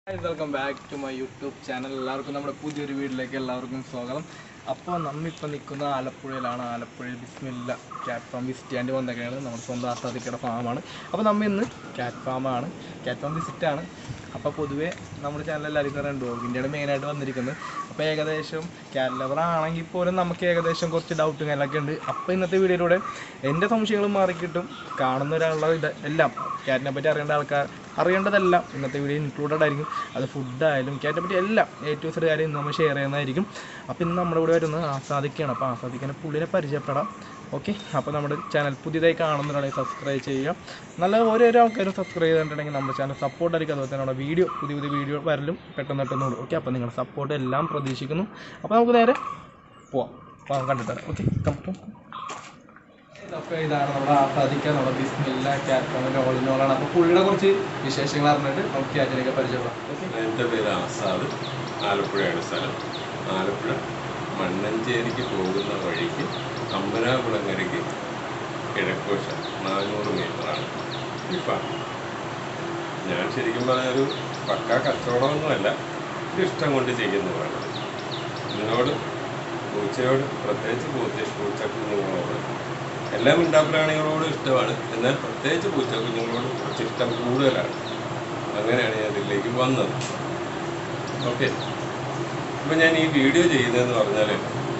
Guys, welcome back to my YouTube channel. എല്ലാവർക്കും നമ്മുടെ പുതിയൊരു വീഡിയോയിലേക്ക് എല്ലാവർക്കും സ്വാഗതം. അപ്പോൾ നമ്മളിപ്പോൾ നിൽക്കുന്ന ആലപ്പുഴയിലാണ്. ആലപ്പുഴയിൽ ബിസ്മില്ല ക്യാറ്റ് ഫാം വിസിറ്റ് ചെയ്യാൻ വന്നൊക്കെയാണ്. നമ്മുടെ സ്വന്തം ആസാദിക്കയുടെ ഫാമാണ്. അപ്പോൾ നമ്മൾ ഇന്ന് ക്യാറ്റ് ഫാമാണ്, ക്യാറ്റ് ഫാം വിസിറ്റാണ്. അപ്പോൾ പൊതുവേ നമ്മുടെ ചാനൽ എല്ലാവർക്കും അറിയാം ഡോഗിൻ്റെയാണ് മെയിനായിട്ട് വന്നിരിക്കുന്നത്. അപ്പോൾ ഏകദേശം ക്യാറ്റ് ലവർ ആണെങ്കിൽ പോലും നമുക്ക് ഏകദേശം കുറച്ച് ഡൗട്ടും കാര്യങ്ങളൊക്കെ ഉണ്ട്. അപ്പോൾ ഇന്നത്തെ വീഡിയോയിലൂടെ എൻ്റെ സംശയങ്ങൾ മാറിക്കിട്ടും. കാണുന്ന ഒരാളുടെ എല്ലാം ക്യാറ്റിനെ പറ്റി അറിയേണ്ടതെല്ലാം ഇന്നത്തെ വീഡിയോ ഇൻക്ലൂഡഡ് ആയിരിക്കും. അത് ഫുഡായാലും ക്യാറ്റിനെ പറ്റി എല്ലാം A to Z കാര്യം നമ്മൾ ഷെയർ ചെയ്യുന്നതായിരിക്കും. അപ്പോൾ ഇന്ന് നമ്മുടെ കൂടെ വരുന്നത് ആസാദിക്കാണ്. അപ്പോൾ ആസാദിക്കാനെ പുള്ളിനെ പരിചയപ്പെടാം. ഓക്കെ, അപ്പോൾ നമ്മുടെ ചാനൽ പുതിയതായി കാണുന്നവരാണെങ്കിൽ സബ്സ്ക്രൈബ് ചെയ്യുക. നല്ല ഓരോരോ ആൾക്കാരും സബ്സ്ക്രൈബ് ചെയ്തിട്ടുണ്ടെങ്കിൽ നമ്മുടെ ചാനൽ സപ്പോർട്ടായിരിക്കും. അതുപോലെ തന്നെ നമ്മുടെ പുതിയ വീഡിയോ വരലും പെട്ടെന്ന് ഓക്കെ. അപ്പോൾ നിങ്ങളുടെ സപ്പോർട്ട് എല്ലാം പ്രതീക്ഷിക്കുന്നു. അപ്പോൾ നമുക്ക് നേരെ പോവാം കണ്ടിട്ട്. ഓക്കെ, കമ്പും. അപ്പോൾ ഇതാണ് നമ്മുടെ ആസാദിക്കാൻ നമ്മുടെ ബിസ്മില്ല ക്യാറ്റ് ഫാമിൻ്റെ ഓളിനോളാണ്. അപ്പോൾ പുള്ളിയുടെ കുറച്ച് വിശേഷങ്ങൾ അറിഞ്ഞിട്ട് നമുക്ക് ക്യാറ്റിനൊക്കെ പരിചയപ്പെടാം. ഓക്കെ, എൻ്റെ പേര് ആസാദ്. ആലപ്പുഴയാണ് സ്ഥലം. ആലപ്പുഴ മണ്ണഞ്ചേരിക്ക് പോകുന്ന വഴിക്ക് അമ്പനാകുളങ്ങരയ്ക്ക് കിഴക്കോശം 400 മീറ്ററാണ് ഈ ഫാം. ഞാൻ ശരിക്കും പറഞ്ഞൊരു പക്കാ കച്ചവടമൊന്നുമല്ല, ഇഷ്ടം കൊണ്ട് ചെയ്യുന്നതാണ്. ഇതിനോട് പൂച്ചയോട് പ്രത്യേകിച്ച് പൂച്ചക്കുഞ്ഞുങ്ങളോട് എല്ലാം ഉണ്ടാപ്രാണികളോടും ഇഷ്ടമാണ്. എന്നാൽ പ്രത്യേകിച്ച് പൂച്ചക്കുഞ്ഞുങ്ങളോട് കുറച്ച് ഇഷ്ടം കൂടുതലാണ്. അങ്ങനെയാണ് ഞാൻ ഇതിലേക്ക് വന്നത്. ഓക്കെ, ഇപ്പം ഞാൻ ഈ വീഡിയോ ചെയ്യുന്നതെന്ന് പറഞ്ഞാൽ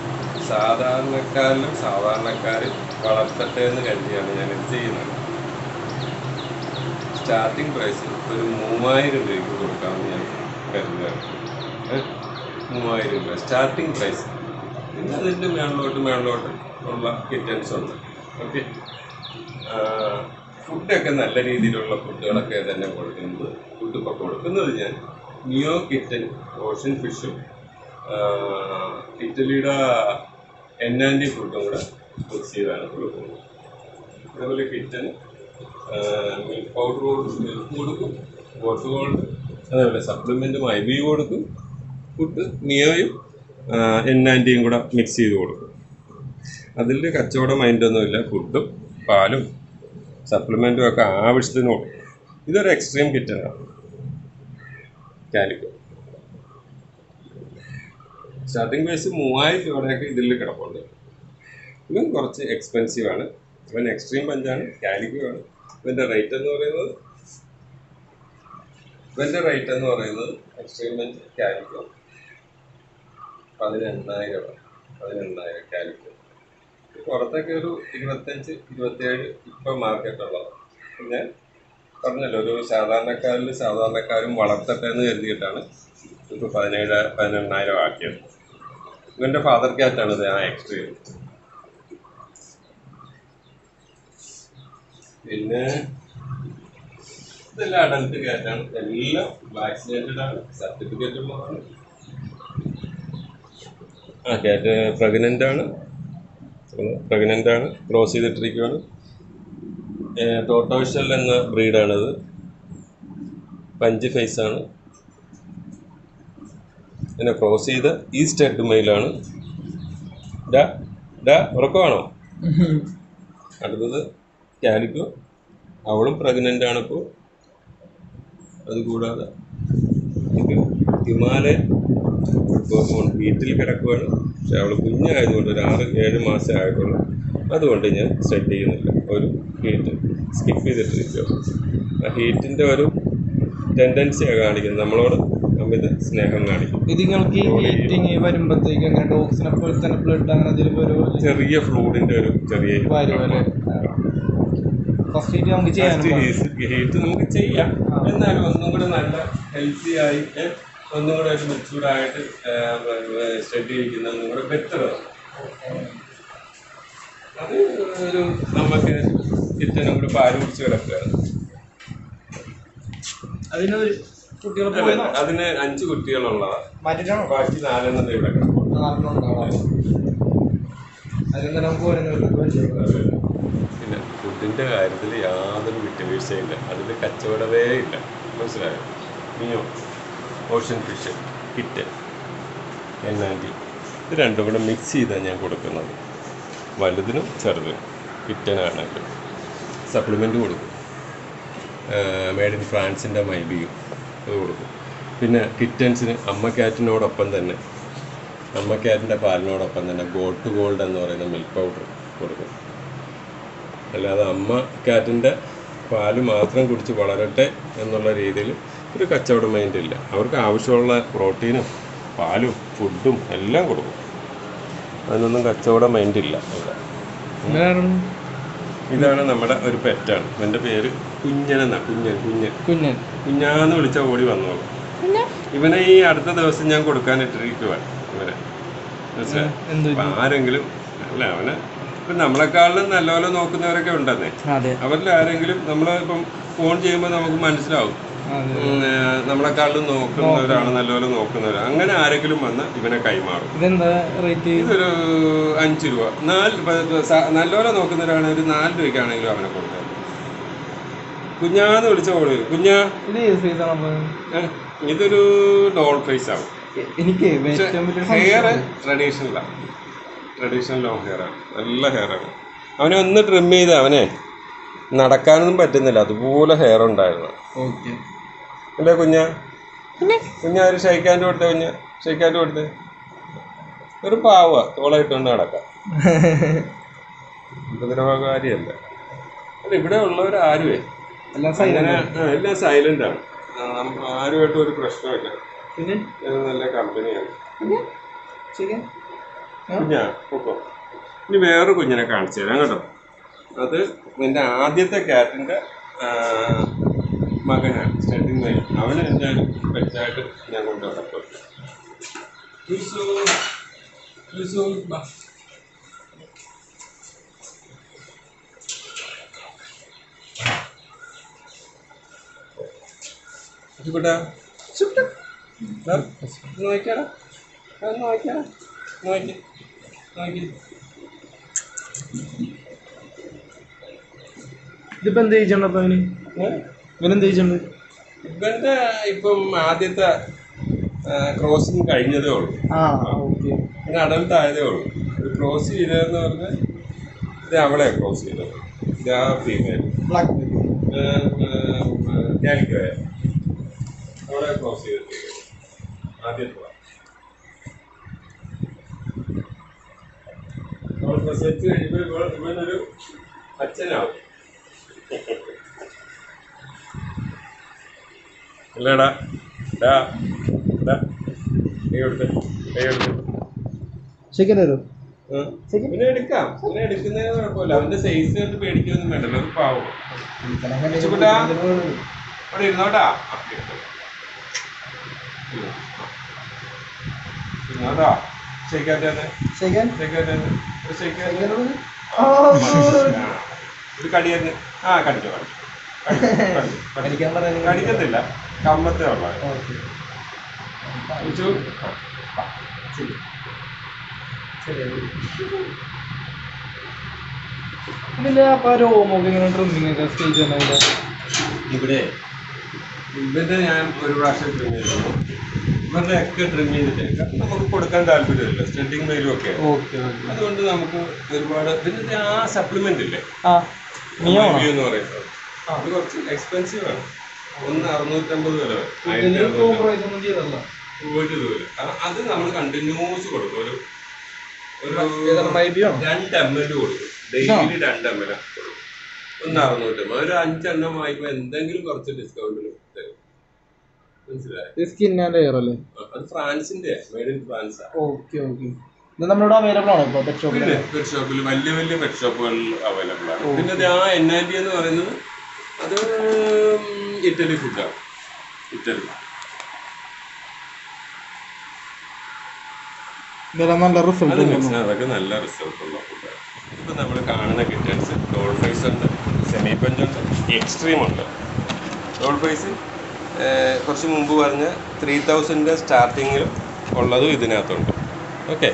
സാധാരണക്കാർ വളർത്തട്ടെ എന്ന് കരുതിയാണ് ഞാനിത് ചെയ്യുന്നത്. സ്റ്റാർട്ടിങ് പ്രൈസ് ഒരു 3000 രൂപയ്ക്ക് കൊടുക്കാമെന്ന് ഞാൻ കരുതുകയാണ്. 3000 രൂപ സ്റ്റാർട്ടിങ് പ്രൈസ്. പിന്നെ അതിൻ്റെ മേളിലോട്ട് ഉള്ള കിറ്റൻസ് ഉണ്ട്. ഓക്കെ, ഫുഡൊക്കെ നല്ല രീതിയിലുള്ള ഫുഡുകളൊക്കെ തന്നെ കൊടുക്കുന്നത്. ഫുഡ് ഇപ്പോൾ കൊടുക്കുന്നത് ഞാൻ മിയോ കിറ്റൻ ഓഷൻ ഫിഷും ഇറ്റലിയുടെ N&D ഫുഡും കൂടെ മിക്സ് ചെയ്താണ് കൊടുക്കുന്നത്. അതേപോലെ കിറ്റന് മിൽക്ക് പൗഡർ കൊടുക്കും, ബോട്ട് ഗോൾഡ്, അതേപോലെ സപ്ലിമെൻറ്റും IV കൊടുക്കും. ഫുഡ് മിയോയും N&Dയും കൂടെ മിക്സ് ചെയ്ത് കൊടുക്കും. അതിൽ കച്ചവടം മൈൻഡൊന്നുമില്ല. ഫുഡും പാലും സപ്ലിമെൻറ്റും ഒക്കെ ആവശ്യത്തിന് കൊടുക്കും. ഇതൊരു എക്സ്ട്രീം കിറ്റനാണ് കാലിക്കോ. സ്റ്റാർട്ടിംഗ് പ്രൈസ് 3000 രൂപയൊക്കെ ഇതിൽ കിടപ്പുണ്ട്. ഇവൻ കുറച്ച് എക്സ്പെൻസീവാണ്. ഇവൻ എക്സ്ട്രീം പഞ്ചാണ്, കാലിക്കോ ആണ്. ഇവൻ്റെ റേറ്റ് എന്ന് പറയുന്നത് എക്സ്ട്രീം പഞ്ച് കാലിക്കോ 18,000 കാലിക്കോ. പുറത്തൊക്കെ ഒരു 25-27 ഇപ്പം മാർക്കറ്റുള്ളതാണ്. പിന്നെ പറഞ്ഞല്ലോ, ഒരു സാധാരണക്കാരും വളർത്തട്ടെ എന്ന് കരുതിയിട്ടാണ് ഇപ്പോൾ 18,000 ആക്കിയത്. ഇവൻ്റെ ഫാദർ ക്യാറ്റാണ് ഇത്, ആ എക്സ്ട്രീം. പിന്നെ ഇതെല്ലാം അഡൽട്ട് ക്യാറ്റാണ്. എല്ലാം വാക്സിനേറ്റഡ് ആണ്, സർട്ടിഫിക്കറ്റ് ഉള്ളതാണ്. ക്യാറ്റ് പ്രഗ്നൻ്റ് ആണ്, ക്രോസ് ചെയ്തിട്ടിരിക്കുകയാണ്. ടോട്ടോഷൽ എന്ന ബ്രീഡാണിത്. പഞ്ച് ഫേസാണ്. പിന്നെ ക്രോസ് ചെയ്ത ഈസ്റ്റ് ഹെഡ് മെയിലാണ്. ഉറക്കമാണോ? അടുത്തത് കാലിക്കോ, അവളും പ്രഗ്നൻ്റ് ആണിപ്പോൾ. അതുകൂടാതെ ഇത് ഹിമാലയൻ ഇപ്പോൾ വീട്ടിൽ കിടക്കുകയാണ്. പക്ഷെ അവൾ കുഞ്ഞായതുകൊണ്ട് ഒരു 6-7 മാസം ആയിട്ടുള്ളൂ. അതുകൊണ്ട് ഞാൻ സെറ്റ് ചെയ്യുന്നില്ല. ഒരു ഹീറ്റ് സ്കിപ്പ് ചെയ്തിട്ടിരിക്കുക. ആ ഹീറ്റിൻ്റെ ഒരു ടെൻഡൻസിയാണ് കാണിക്കുന്നത്. നമ്മളോട് അമിത സ്നേഹം കാണിക്കും. ചെറിയ ഫ്ലൂഡിൻ്റെ ഒരു ചെറിയ ഹീറ്റ് നമുക്ക് ചെയ്യാം. എന്നാലും ഒന്നും കൂടെ നല്ല ഹെൽത്തി ആയി, ഒന്നും കൂടെ ഒരു മെച്ചൂർഡായിട്ട് സ്റ്റഡി ചെയ്യിക്കുന്ന ഒന്നും കൂടെ ബെറ്ററാണ്. അത് ഒരു നമുക്ക് കിറ്റനും കൂടെ പാല് കുടിച്ച് കിടക്കുകയാണ്. അതിന് 5 കുട്ടികളുള്ളതാണ്. ബാക്കി 4 ഇവിടെ കിടക്കും. പിന്നെ ഫുഡിൻ്റെ കാര്യത്തിൽ യാതൊരു വിട്ടുവീഴ്ചയില്ല. അതിൽ കച്ചവടമേ ഇല്ല. മനസ്സിലായോ? മിയോ, ഓഷൻ ഫിഷ്, കിറ്റൻ, N&D ഇത് രണ്ടും കൂടെ മിക്സ് ചെയ്താണ് ഞാൻ കൊടുക്കുന്നത്. വലുതിനും ചെറുതിനും. കിറ്റനാണെങ്കിൽ സപ്ലിമെൻറ്റ് കൊടുക്കും. മെയ്ഡ് ഇൻ ഫ്രാൻസിൻ്റെ മൈബിയും അത് കൊടുക്കും. പിന്നെ കിറ്റൻസിന് അമ്മ ക്യാറ്റിനോടൊപ്പം തന്നെ അമ്മ ക്യാറ്റിൻ്റെ പാലിനോടൊപ്പം തന്നെ ഗോട്ട് ഗോൾഡ് എന്ന് പറയുന്ന മിൽക്ക് പൗഡർ കൊടുക്കും. അല്ലാതെ അമ്മ ക്യാറ്റിൻ്റെ പാല് മാത്രം കുടിച്ച് വളരട്ടെ എന്നുള്ള രീതിയിൽ ഒരു കച്ചവട മൈൻഡില്ല. അവർക്ക് ആവശ്യമുള്ള പ്രോട്ടീനും പാലും ഫുഡും എല്ലാം കൊടുക്കും. അതിനൊന്നും കച്ചവട മൈൻഡില്ല അവിടെ. ഇതാണ് നമ്മുടെ ഒരു പെറ്റാണ്. എൻ്റെ പേര് കുഞ്ഞനെന്നാ. കുഞ്ഞാന്ന് വിളിച്ചാൽ ഓടി വന്നോളൂ. ഇവനെ ഈ അടുത്ത ദിവസം ഞാൻ കൊടുക്കാനിട്ടിരിക്കുവാണ് ഇവനെ. ആരെങ്കിലും അല്ല, അവനെ ഇപ്പം നമ്മളെക്കാളും നല്ലപോലെ നോക്കുന്നവരൊക്കെ ഉണ്ടെന്നേ. അവരിൽ ആരെങ്കിലും നമ്മളിപ്പം ഫോൺ ചെയ്യുമ്പോൾ നമുക്ക് മനസ്സിലാവും നമ്മളെക്കാളും നോക്കുന്നവരാണ്, നല്ലപോലെ നോക്കുന്നവരാണ്. അങ്ങനെ ആരെങ്കിലും വന്ന് ഇവനെ കൈമാറും. ഇതൊരു 5 രൂപ. നല്ലപോലെ നോക്കുന്നവരാണ് ഒരു 4 രൂപയ്ക്കാണെങ്കിലും അവനെ കൊടുക്കാം. കുഞ്ഞാന്ന് വിളിച്ച ഓടി കുഞ്ഞാ. ഇതൊരു ഡോൾ ഫേസ് ആവും. ഹെയർ ട്രഡീഷണൽ ലോങ് ഹെയറാണ്, നല്ല ഹെയറാണ്. അവനെ ഒന്ന് ട്രിം ചെയ്ത് അവനെ നടക്കാനൊന്നും പറ്റുന്നില്ല, അതുപോലെ ഹെയർ ഉണ്ടായിരുന്നു. അല്ലേ കുഞ്ഞാ? ഒരു ഷെയ്ക്കാൻ്റെ കൊടുത്തേ. ഷെയ്ക്കാൻ്റെ കൊടുത്തേ. ഒരു പാവ തോളായിട്ടുണ്ട് നടക്കാം. ഉപദ്രവകാരിയല്ല. അല്ല, ഇവിടെ ഉള്ളവരാരുമേ എല്ലാം സൈലന്റ് ആണ്. ആരുമായിട്ടും ഒരു പ്രശ്നമില്ല. നല്ല കമ്പനിയാണ്. കുഞ്ഞാ പൊക്കോ. ഇനി വേറൊരു കുഞ്ഞിനെ കാണിച്ചു തരാം കേട്ടോ. അത് എൻ്റെ ആദ്യത്തെ ക്യാറ്റിൻ്റെ മകനാണ്, സ്റ്റഡിങ് മൈൻ. അവന് എൻ്റെ പെറ്റായിട്ട് ഞാൻ കൊണ്ട് നടക്കും. നോക്കിയാടാ, നോക്കി. ഇതിപ്പോ എന്ത് ചെയ്യണ്ട? ഇവനെന്ത് ചെയ്യണ്ട്? ഇവന്റെ ഇപ്പം ആദ്യത്തെ ക്രോസിങ് കഴിഞ്ഞതേ ഉള്ളൂ. പിന്നെ അഡൽട്ട് ആയതേ ഉള്ളൂ. ഇത് ക്രോസ് ചെയ്തതെന്ന് പറഞ്ഞാൽ ഇത് അവളെ ക്രോസ് ചെയ്തത്. ഇത് ആ ഫീമെയിൽ കാലിക്കോയ അവളെ ക്രോസ് ചെയ്തിട്ട് ആദ്യത്തെ അവൾ പ്രസവിച്ച് കഴിയുമ്പോൾ ഇവനൊരു അച്ഛനാവും. അല്ലേടാ? പിന്നെ എടുക്കാം. പിന്നെ എടുക്കുന്നതിന് കുഴപ്പമില്ല. അവന്റെ സൈസ് കൊണ്ട് പേടിക്കൊന്നും വേണ്ടല്ലോ. ഒരു പാവം അവിടെ ഇരുന്നോട്ടാ. ഇരുന്നോട്ടാ. ഒരു കടിയെന്ന് കടിച്ചോ. കടിക്കത്തില്ല, കമ്മത്തേ ഉള്ള. ഇവിടെ ഇവന്റെ ഞാൻ ഒരു പ്രാവശ്യം ട്രിം ചെയ്തു. ഇവരുടെ ഒക്കെ ട്രിം ചെയ്തിട്ടേക്കാം. നമുക്ക് കൊടുക്കാൻ താല്പര്യമില്ല, സ്റ്റഡിങ് മെയിലും ഒക്കെ. അതുകൊണ്ട് നമുക്ക് ഒരുപാട് പിന്നെ ആ സപ്ലിമെന്റ് ഇല്ലേ എന്ന് പറയുന്നത്, അത് കുറച്ച് എക്സ്പെൻസീവ് ആണ്. 650 വില വരും. അത് നമ്മൾ കണ്ടിന്യൂസ് കൊടുക്കും. ഒരു 2 ml കൊടുക്കും. ഡെയിലി 2 ml കൊടുക്കും. 650. ഒരു 5 എണ്ണം വാങ്ങിക്കുമ്പോൾ എന്തെങ്കിലും കുറച്ച് ഡിസ്കൗണ്ടിൽ തരും. മനസ്സിലായി? അത് ഫ്രാൻസിന്റെ, മെയ്ഡ് ഇൻ ഫ്രാൻസ്. പെറ്റ് ഷോപ്പിൽ വലിയ വലിയ പെറ്റ് ഷോപ്പുകളിൽ അവൈലബിൾ ആണ്. പിന്നെ ആ NND എന്ന് പറയുന്നത് അത് ഇറ്റലി ഫുഡാണ്. ഇറ്റലി അതൊക്കെ നല്ല റിസൾട്ട് ഉള്ള ഫുഡാണ്. ഇപ്പം നമ്മൾ കാണുന്ന കിറ്റൻസ് ഡോൾ ഫേസ് ഉണ്ട്, സെമി പഞ്ച് ഉണ്ട്, എക്സ്ട്രീം ഉണ്ട്. ഡോൾ ഫേസ് കുറച്ച് മുമ്പ് പറഞ്ഞ 3000 സ്റ്റാർട്ടിങ്ങിൽ ഉള്ളതും ഇതിനകത്തുണ്ട്. ഓക്കെ,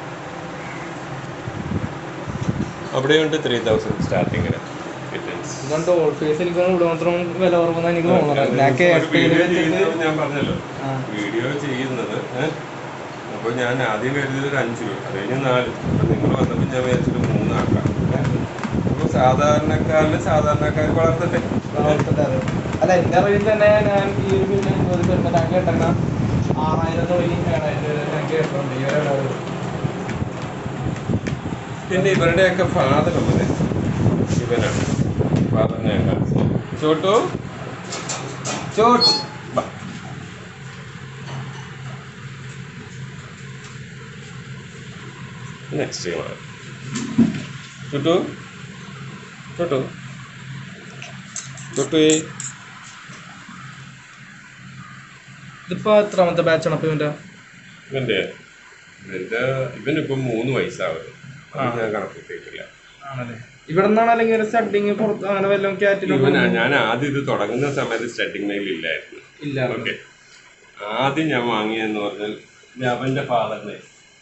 അവിടെയുണ്ട് 3000 സ്റ്റാർട്ടിങ്ങിന് കിറ്റൻസ്. ഞാൻ പറഞ്ഞല്ലോ വീഡിയോ ചെയ്യുന്നത്. അപ്പോൾ ഞാൻ ആദ്യം കരുതിയത് ഒരു 5 രൂപ, അത് കഴിഞ്ഞ് 4. അപ്പം നിങ്ങൾ വന്നപ്പോൾ ഞാൻ വിചാരിച്ചൊരു 3 ആക്കാം. അപ്പോൾ സാധാരണക്കാർ വളർത്തട്ടെ. അല്ല എൻ്റെ അറിവിൽ തന്നെ ഞാൻ ഈ ഒരു വീട്ടിൽ വരുമ്പോൾ ഞാൻ കേട്ടേണ്ട 6000 ഞാൻ കേട്ടിട്ടുണ്ട് ഈ ഒരു. പിന്നെ ഇവരുടെയൊക്കെ ഫാദർ ഉള്ളത് ഇവനാണ്. ഫാദറിനെ ചോട്ടു ചോട്ടു നെക്സ്റ്റ് ചോട്ടു ചോട്ടു ചോട്ടു. ഇതിപ്പോ എത്രാമത്തെ ബാച്ചാണ് അപ്പൊ ഇവന്റെ ഇവനിപ്പം 3 വയസ്സാവുന്നു. ഞാൻ കണക്കിട്ടില്ല. ഇവിടെ നിന്നാണ് അല്ലെങ്കിൽ സ്റ്റഡിങ് പുറത്ത് അങ്ങനെ വല്ലതും ക്യാറ്റിലും? ഞാൻ ആദ്യം ഇത് തുടങ്ങുന്ന സമയത്ത് സ്റ്റഡിങ് മെയിൽ ഇല്ലായിരുന്നു. ഓക്കെ, ആദ്യം ഞാൻ വാങ്ങിയെന്ന് പറഞ്ഞാൽ അവന്റെ ഫാദറിനെ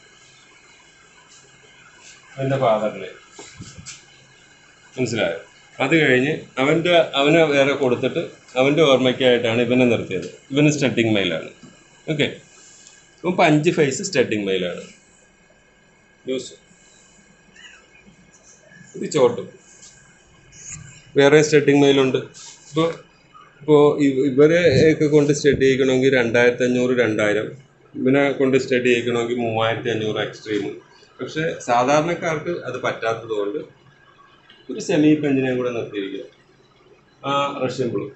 മനസ്സിലായോ? അത് കഴിഞ്ഞ് അവനെ വേറെ കൊടുത്തിട്ട് അവൻ്റെ ഓർമ്മയ്ക്കായിട്ടാണ് ഇവനെ നിർത്തിയത്. ഇവന് സ്റ്റഡിങ് മെയിലാണ്. ഓക്കെ, ഇപ്പം 5 ഫേസ് സ്റ്റഡിങ് മെയിലാണ്. ന്യൂസ് ഇത് ചോട്ടു. വേറെ സ്റ്റഡിങ് മെയിലുണ്ട്. ഇപ്പോൾ ഇവരെ ഒക്കെ കൊണ്ട് സ്റ്റഡി ചെയ്യിക്കണമെങ്കിൽ 2500 2000. ഇവനെ കൊണ്ട് സ്റ്റഡി ചെയ്യിക്കണമെങ്കിൽ 3500 എക്സ്ട്രീം. പക്ഷെ സാധാരണക്കാർക്ക് അത് പറ്റാത്തത് കൊണ്ട് ഒരു സെമി പെഞ്ചിനെ കൂടെ നിർത്തിയിരിക്കുക. ആ റഷ്യൻ ബ്ലൂ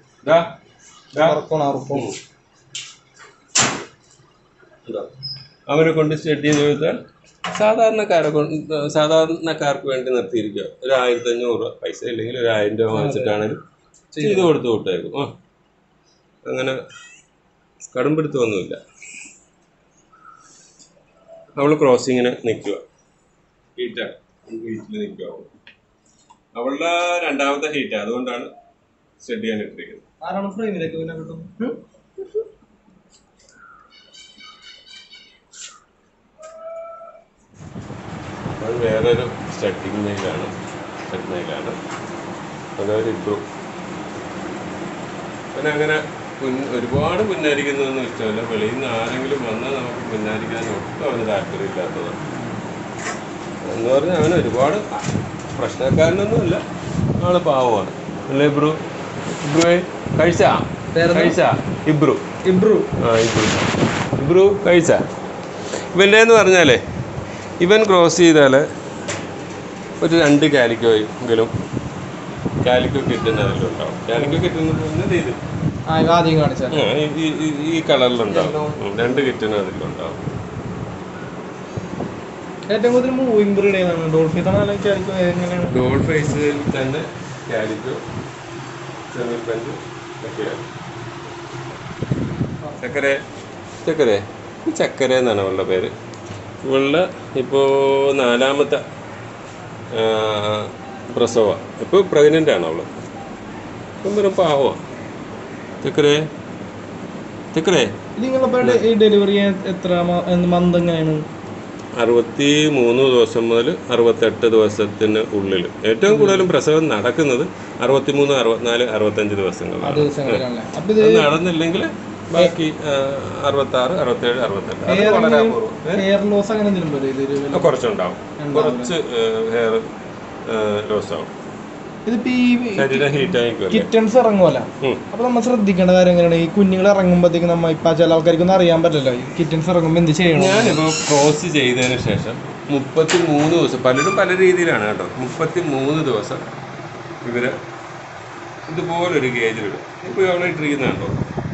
അവനെ കൊണ്ട് സ്റ്റഡി ചെയ്ത് കൊടുത്താൽ സാധാരണക്കാർക്ക് വേണ്ടി നിർത്തിയിരിക്കുക. ഒരു 1500 രൂപ പൈസ ഇല്ലെങ്കിൽ 1000 രൂപ വാങ്ങിച്ചിട്ടാണെങ്കിലും ചെയ്ത് കൊടുത്ത് വിട്ടേക്കും. അങ്ങനെ കടുംപിടുത്തമൊന്നുമില്ല. അവൾ ക്രോസിങ്ങിന് നിൽക്കുക. ഹീറ്റിൽ നിൽക്കുക. അവളുടെ 2ാമത്തെ ഹീറ്റ്, അതുകൊണ്ടാണ് സ്റ്റഡി ചെയ്യാൻ ഇട്ടിരിക്കുന്നത്. അത് വേറൊരു സ്റ്റഡിങ് മെയിലാണ്. അതൊരു ഇബ്രു. പിന്നെ അങ്ങനെ ഒരുപാട് പുന്നാരിക്കുന്നതൊന്നും ഇഷ്ടമല്ല. വെളിയിൽ നിന്ന് ആരെങ്കിലും വന്നാൽ നമുക്ക് പുന്നാരിക്കാൻ ഒട്ടും അവന് താല്പര്യമില്ലാത്തതാണ്. എന്ന് പറഞ്ഞാൽ അവന് ഒരുപാട് പ്രശ്നക്കാരനൊന്നുമില്ല. ആള് പാവമാണ് അല്ലേ ഇബ്രു? കഴിച്ചാ ഇബ്രു കഴിച്ചാ? ഇവൻ്റെ എന്ന് പറഞ്ഞാലേ ഇവൻ ക്രോസ് ചെയ്താൽ ഒരു 2 കാലിക്കോയെങ്കിലും കാലിക്കോ കിട്ടുന്ന അതിലുണ്ടാവും. കാലിക്കോ കിട്ടുന്നത് ഇത് ഈ കളറിലുണ്ടാവും. 2 കിട്ടുന്ന അതിലുണ്ടാവും. ഏറ്റവും കൂടുതൽ മൂവിംഗ് ബ്രീഡ് ഏതാണ്? ഡോൾ ഫേസിൽ തന്നെ കാലിക്കോ, സെമി പഞ്ച് ഒക്കെയാണ്. ചക്കര എന്നാണ് അവളുടെ പേര്. ഇവളുടെ ഇപ്പോൾ 4ാമത്തെ പ്രസവമാണ്. ഇപ്പോൾ പ്രഗ്നൻ്റ് ആണ് അവള്. ഇപ്പം വെറും പാവമാണ്. ചക്കരേ ഡെലിവറി എത്ര മന്ത് എങ്ങനെയാണ്? 63 ദിവസം മുതൽ 68 ദിവസത്തിന് ഉള്ളിൽ. ഏറ്റവും കൂടുതലും പ്രസവം നടക്കുന്നത് 63, 64, 65 ദിവസങ്ങളിലാണ്. അത് നടന്നില്ലെങ്കിൽ ബാക്കി 66, 67, 68 വളരെ അപൂർവം. കുറച്ചുണ്ടാവും. കുറച്ച് ഹെയർ ലോസ് ആവും. കിറ്റൻസ് ഇറങ്ങുമല്ലോ, അപ്പൊ നമ്മൾ ശ്രദ്ധിക്കേണ്ട കാര്യം എങ്ങനെയാണ്? ഈ കുഞ്ഞുങ്ങൾ ഇറങ്ങുമ്പോഴത്തേക്ക് നമ്മ ഇപ്പൊ ചില ആൾക്കാർക്കൊന്നും അറിയാൻ പറ്റില്ലല്ലോ. ഈ കിറ്റൻസ് ഇറങ്ങുമ്പോൾ എന്ത് ചെയ്യണം? ഞാനിപ്പോ ക്രോസ് ചെയ്തതിന് ശേഷം 33 ദിവസം, പലരും പല രീതിയിലാണ് കേട്ടോ. 33 ദിവസം ഇവര് ഇതുപോലൊരു ഗേജിലിടും. ഇപ്പൊ അവിടെ ഇട്ടിരിക്കുന്നുണ്ടോ?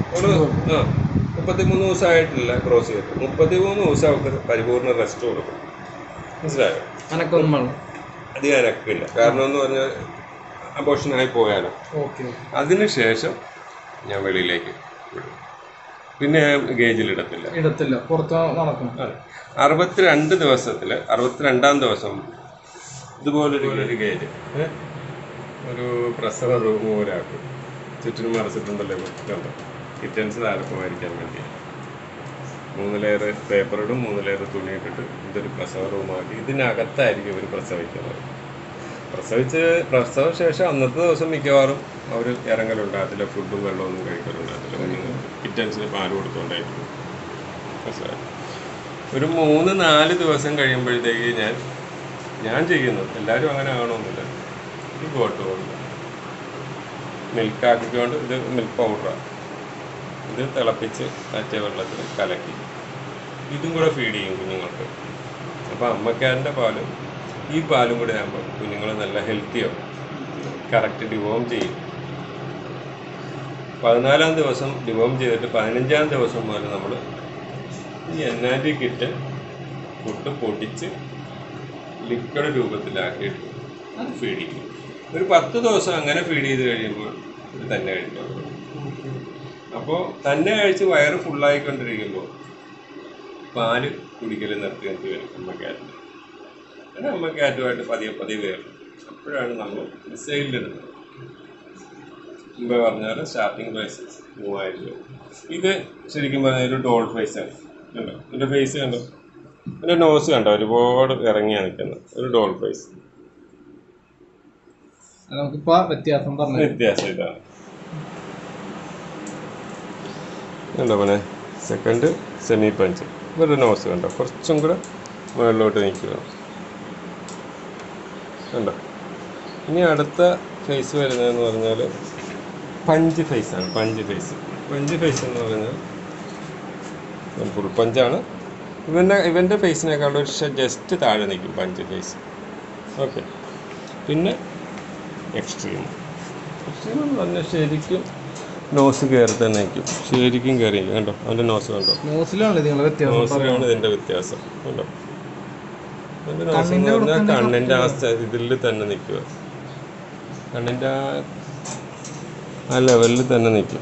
33 ദിവസമായിട്ടില്ല ക്രോസ് ചെയ്തിട്ട്. 33 ദിവസം അവർക്ക് പരിപൂർണ്ണ റെസ്റ്റ് കൊടുക്കും. മനസ്സിലായോ? അധികം അനക്കില്ല. കാരണം എന്ന് പറഞ്ഞാൽ അബോർഷനായി പോയാലോ. അതിനുശേഷം ഞാൻ വെളിയിലേക്ക് വിടും. പിന്നെ ഗേജിലിടത്തില്ല, പുറത്ത് നടക്കും. 62 ദിവസത്തിൽ 62ാം ദിവസം ഇതുപോലൊരു ഗേജ് ഒരു പ്രസവ റൂം പോലെ ആക്കും. ചുറ്റിനും മറച്ചിട്ടുണ്ടല്ലോ കണ്ടോ? കിറ്റൻസ് താഴെപ്പോയിരിക്കാൻ വേണ്ടി 3 ലെയർ പേപ്പർ ഇടും, 3 ലെയർ തുണി ഇട്ടിട്ട് ഇതൊരു പ്രസവ റൂമാക്കി ഇതിനകത്തായിരിക്കും ഇവർ പ്രസവിക്കുന്നത്. പ്രസവ ശേഷം അന്നത്തെ ദിവസം മിക്കവാറും അവർ ഇറങ്ങലുണ്ടാകത്തില്ല. ഫുഡും വെള്ളമൊന്നും കഴിക്കലുണ്ടാകത്തില്ല. കിറ്റൻസിന് പാല് കൊടുത്തുകൊണ്ടായിരിക്കും. മനസ്സിലായി? ഒരു 3-4 ദിവസം കഴിയുമ്പോഴത്തേക്ക് ഞാൻ ചെയ്യുന്നത്, എല്ലാവരും അങ്ങനെ ആകണമെന്നില്ല, ഒരു ബോട്ട് കൊണ്ട് മിൽക്കാക്കിക്കൊണ്ട് ഇത് മിൽക്ക് പൗഡറാണ്. ഇത് തിളപ്പിച്ച് മറ്റേ വെള്ളത്തിൽ കലക്കി ഇതും കൂടെ ഫീഡ് ചെയ്യും കുഞ്ഞുങ്ങൾക്ക്. അപ്പോൾ അമ്മക്കാരൻ്റെ പാലും ഈ പാലും കൂടെ ആകുമ്പോൾ കുഞ്ഞുങ്ങൾ നല്ല ഹെൽത്തിയാവും, കറക്റ്റ് ഡിവോം ചെയ്യും. 14-ാം ദിവസം ഡിവോം ചെയ്തിട്ട് 15-ാം ദിവസം മുതൽ നമ്മൾ ഈ എൻആൻഡി കിറ്റ് ഫുഡ് പൊടിച്ച് ലിക്വിഡ് രൂപത്തിലാക്കിയിട്ട് അത് ഫീഡ് ചെയ്യും. ഒരു 10 ദിവസം അങ്ങനെ ഫീഡ് ചെയ്ത് കഴിയുമ്പോൾ ഇത് തന്നെ കഴിക്കും. അപ്പോൾ തന്നെ കഴിച്ച് വയറ് ഫുള്ളായിക്കൊണ്ടിരിക്കുമ്പോൾ പാല് കുടിക്കൽ നിർത്തി വരും അമ്മക്കാറ്റിന്. അങ്ങനെ അമ്മക്കാറ്റുമായിട്ട് പതിയെ വേറും. അപ്പോഴാണ് നമ്മൾ സെയിലിടുന്നത്. മുമ്പ് പറഞ്ഞാൽ സ്റ്റാർട്ടിങ് പ്രൈസ് 3000 രൂപ. ഇത് ശരിക്കും പറഞ്ഞാൽ ഒരു ഡോൾ ഫേസാണ്. കണ്ടോ എൻ്റെ ഫേസ് കണ്ടോ, എൻ്റെ നോസ് കണ്ടോ, ഒരുപാട് ഇറങ്ങിയാണ് നിൽക്കുന്നത്. ഒരു ഡോൾ ഫേസ്. വ്യത്യാസം ഇതാണ്. കണ്ടോ മോനെ, സെക്കൻഡ് സെമി പഞ്ച്. ഇവരുടെ നോസ് കണ്ടോ കുറച്ചും കൂടെ മുകളിലോട്ട് നിൽക്കുക. കണ്ടോ. ഇനി അടുത്ത ഫേസ് വരുന്നതെന്ന് പറഞ്ഞാൽ പഞ്ച് ഫേസാണ്. പഞ്ച് ഫേസ് എന്ന് പറഞ്ഞാൽ ഫുൾ പഞ്ചാണ്. ഇവൻ്റെ ഫേസിനേക്കാളും ഒരു ജസ്റ്റ് താഴെ നിൽക്കും പഞ്ച് ഫേസ്. ഓക്കെ. പിന്നെ എക്സ്ട്രീം എന്ന് പറഞ്ഞാൽ ശരിക്കും നോസ് കയറി തന്നെ നിൽക്കും. ശരിക്കും കയറി നിൽക്കും. കണ്ടോ അവൻ്റെ നോസ് കണ്ടോ, നോസിലാണ് ഇതിൻ്റെ വ്യത്യാസം. കണ്ടോ അവൻ്റെ നോസ് എന്ന് പറഞ്ഞാൽ കണ്ണിൻ്റെ ആ ഇതിൽ തന്നെ നിൽക്കുക. കണ്ണിൻ്റെ ആ ലെവലിൽ തന്നെ നിൽക്കും.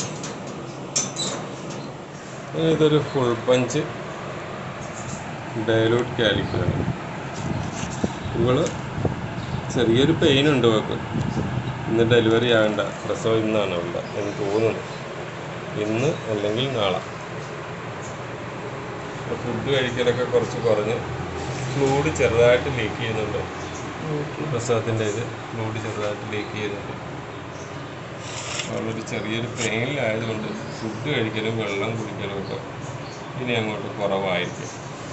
ഇതൊരു ഫുൾ പഞ്ച് ഡയലൂട്ട് കാലിക്കലാണ്. ഇവൾ ചെറിയൊരു പെയിനുണ്ട് അവൾക്ക്. ഇന്ന് ഡെലിവറി ആകണ്ട, പ്രസവം ഇന്നാണ് അവളുടെ എന്ന് തോന്നുന്നു. ഇന്ന് അല്ലെങ്കിൽ നാളെ. ഫുഡ് കഴിക്കലൊക്കെ കുറച്ച് കുറഞ്ഞ് ഫ്ലൂയിഡ് ചെറുതായിട്ട് ലീക്ക് ചെയ്യുന്നുണ്ട്. പ്രസവത്തിൻ്റെ ഫ്ലൂയിഡ് ചെറുതായിട്ട് ലീക്ക് ചെയ്യുന്നുണ്ട്. അവളൊരു ചെറിയൊരു പെയിനിലായതുകൊണ്ട് ഫുഡ് കഴിക്കലും വെള്ളം കുടിക്കലും ഒക്കെ ഇനി അങ്ങോട്ട് കുറവായിരിക്കും.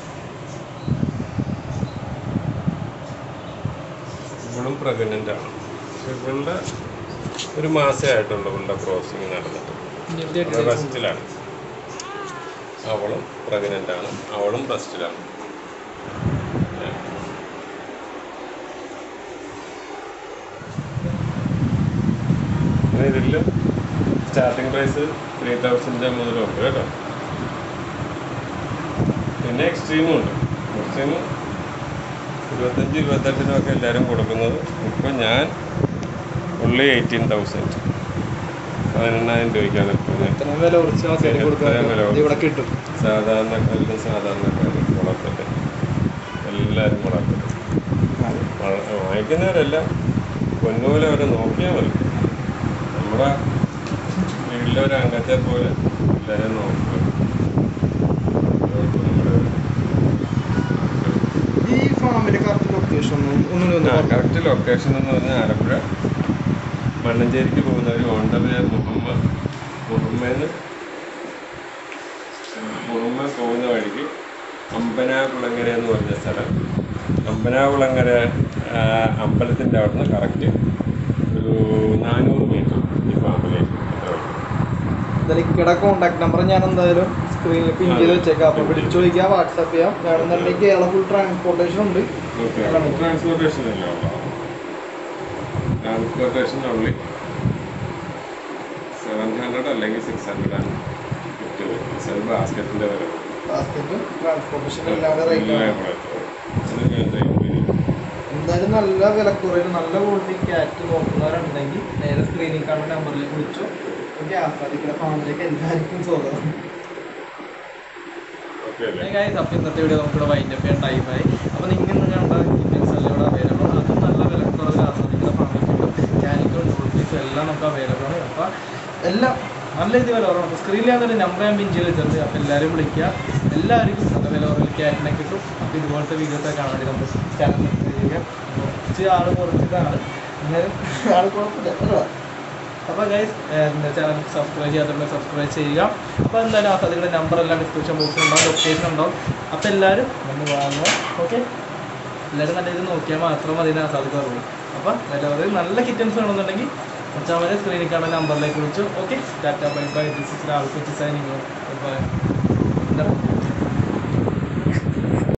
ഇവളും പ്രഗ്നൻ്റാണ്. ഇവളുടെ ഒരു മാസമേ ആയിട്ടുള്ളൂ ഇവളുടെ ക്രോസിങ് നടന്നിട്ട്. റെസ്റ്റിലാണ്. അവളും പ്രഗ്നൻ്റാണ്. അവളും റെസ്റ്റിലാണ്. ഇതിൽ സ്റ്റാർട്ടിങ് പ്രൈസ് 3000 മുതലുണ്ട് കേട്ടോ. പിന്നെ എക്സ്ട്രീമും ഉണ്ട്. എക്സ്ട്രീം 25-28 എല്ലാവരും കൊടുക്കുന്നത്. ഇപ്പം ഞാൻ ഉള്ളി 18,000, 19,000 രൂപയ്ക്കാണ് കിട്ടും. സാധാരണക്കാരും വളർത്തട്ടെ, എല്ലാവരും വളർത്തട്ടെ. വാങ്ങിക്കുന്നവരെല്ലാം പൊന്നുപോലെ അവരെ നോക്കിയാൽ മതി. നമ്മുടെ വീട്ടിലെ ഒരു അംഗത്തെ പോലെ എല്ലാവരും നോക്കുക. കറക്റ്റ് ലൊക്കേഷൻ എന്ന് പറഞ്ഞാൽ ആലപ്പുഴ മണ്ണഞ്ചേരിക്ക് പോകുന്നവർ ഓണ്ടവേ മുഹമ്മേന്ന് പോകുന്ന വഴിക്ക് അമ്പനാകുളങ്ങര എന്ന് പറഞ്ഞ സ്ഥലം. അമ്പനാകുളങ്ങര അമ്പലത്തിൻ്റെ അവിടുന്ന് കറക്റ്റ് ഒരു 400 മീറ്റർ ഈ ഫാമിലേക്ക്. ഇക്കടെ കോൺടാക്ട് നമ്പർ ഞാൻ എന്തായാലും സ്ക്രീനിൽ പിൻ ചെയ്ത് വെച്ചേക്കാം. അപ്പോൾ വിളിച്ചു ചോദിക്കാം, വാട്സാപ്പ് ചെയ്യാം. വേണമെന്നുണ്ടെങ്കിൽ കേരള ഫുൾ ട്രാൻസ്പോർട്ടേഷൻ ഉണ്ട്. ട്രാൻസ്പോർട്ടേഷൻ ഉള്ളി 700 അല്ലെങ്കിൽ 600 ആണ് കിട്ടുന്നത്. ബാസ്ക്കറ്റിൻ്റെ വില. ബാസ്ക്കറ്റ് ട്രാൻസ്പോർട്ടേഷൻ എല്ലാവരുടെ റേറ്റ്. എന്തായാലും നല്ല വിലക്കുറവിൽ നല്ല ക്വാളിറ്റി ക്യാറ്റ് നോക്കുന്നവരുണ്ടെങ്കിൽ നേരെ സ്ക്രീനിൽ കാണുന്ന നമ്പറിലേക്ക് വിളിച്ചോ. ആസ്വാദിക്കുന്ന ഫാമിലേക്ക് എല്ലാവർക്കും സ്വാഗതം. അപ്പോൾ ഇന്നത്തെ വീഡിയോ നമുക്കിവിടെ വൈൻഡപ്പ് ചെയ്യാൻ ടൈമായി. അപ്പോൾ നിങ്ങൾ കണ്ട കിറ്റൻസ് എല്ലാം ഇവിടെ അവൈലബിൾ ആണ്. അതും നല്ല വിലക്കുറവിൽ ആസ്വദിക്കുന്ന ഫാമിലി കിട്ടും. ക്യാനിക്കും ഡോൾഫീസും എല്ലാം നമുക്ക് അവൈലബിൾ ആണ്. അപ്പോൾ എല്ലാം നല്ല ഇത് വില കുറവാണ്. അപ്പോൾ സ്ക്രീനിൽ ഞാനൊരു നമ്പർ ഞാൻ പിൻ ചെയ്ത് വെച്ചിട്ടുണ്ട്. അപ്പോൾ എല്ലാവരും വിളിക്കുക. എല്ലാവർക്കും നല്ല വില കുറവിൽ ക്യാറ്റിനെ കിട്ടും. അപ്പോൾ ഇതുപോലത്തെ വീഡിയോസൊക്കെ കാണാൻ വേണ്ടി നമുക്ക് ചാനൽ സബ്സ്ക്രൈബ് ചെയ്യാം. കുറച്ച് ആൾ കുറച്ചിട്ടാണ്, എന്നാലും ആൾ കുഴപ്പമില്ല. അപ്പോൾ ഗൈസ് ചാനൽ സബ്സ്ക്രൈബ് ചെയ്യാത്തവരെ സബ്സ്ക്രൈബ് ചെയ്യുക. അപ്പോൾ എന്തായാലും ആസ്വാദിക്കുന്ന നമ്പറെല്ലാം ഡിസ്ക്രിപ്ഷൻ ബോക്സിൽ ഉണ്ടാവും, ലൊക്കേഷൻ ഉണ്ടാവും. അപ്പോൾ എല്ലാവരും ഒന്ന് വാങ്ങുക. ഓക്കെ, എല്ലാവരും നല്ല ഇത് നോക്കിയാൽ മാത്രം അതിനെ ആസ്വാദിക്കാറുള്ളൂ. അപ്പോൾ എല്ലാവരും നല്ല കിറ്റൻസ് വേണമെന്നുണ്ടെങ്കിൽ മച്ചാമാരെ സ്ക്രീനിൽ കാണുന്ന നമ്പറിലേക്ക് വിളിച്ചു. Okay, tata, bye bye. This is Rahul Kochi signing off. By.